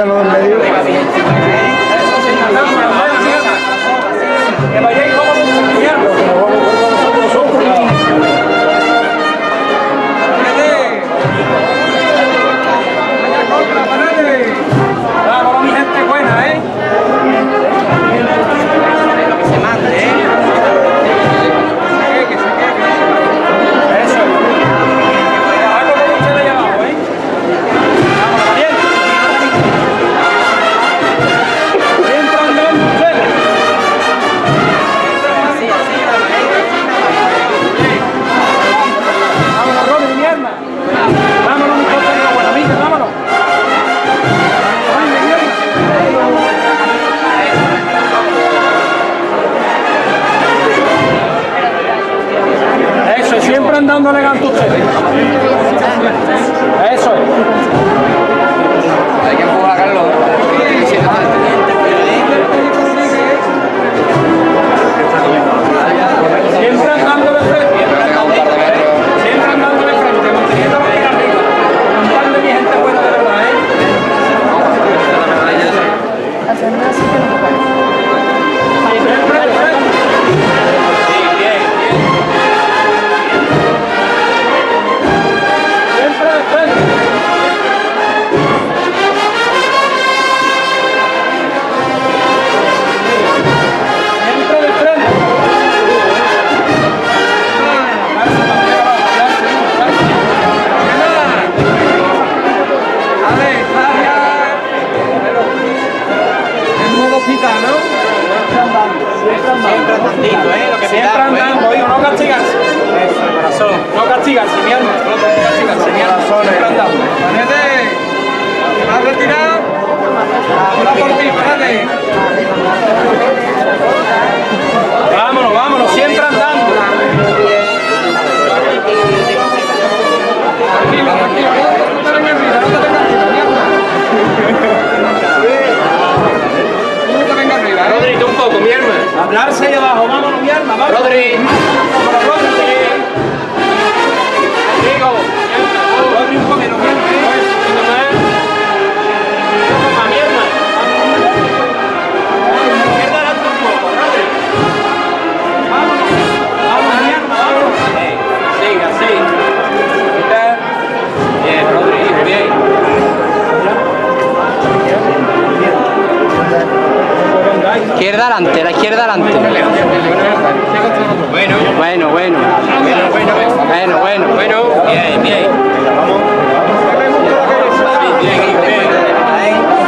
los del medio. Que vayáis como vamos, mi gente buena, ¿eh? Lo que se mande, ¿eh? Que se quede. Eso. Algo con ustedes allá abajo, ¿eh? Vamos, bien. Siempre andando ustedes. Así, vámonos, Rodri, mi arma. Vámonos, mi compañero, buena amiga, vámonos. Eso, siempre andando elegante ustedes. Eso es. Hay que empujar a Carlos. Siempre andando de frente. Siempre andando de frente. Manteniendo la pega arriba. Un par de mi gente buena de verdad, ¿eh? Haciendo así que no me siempre de frente. Sí, bien, bien. Siempre de frente. Siempre de frente. ¿no? Siempre andandito, ¿eh? Lo que siempre andando, digo, no castigarse. Eso, corazón. No castigarse, mi alma. No castigarse, mi alma. Siempre andando. Vanete, ¿vas retirado? Habla por ti, espérate. Vámonos, vámonos, siempre andando. Tranquilo, tranquilo. No te vengas arriba, no te vengas arriba, mi alma. Rodri, tú un poco, mi alma. Hablarse ahí abajo, vámonos, mi alma, vamos. Rodri. Rodri. Digo, Rodri un poquito, mi alma. Toma, mi alma. Izquierda adelante un poco, Rodri. Vámonos. Vamos, mi alma, vámonos. Siga, siga. Bien, Rodri, bien. Izquierda adelante, la izquierda adelante. Bueno, bueno. Bueno, bueno, bueno. Bien, bien. Bien, bien.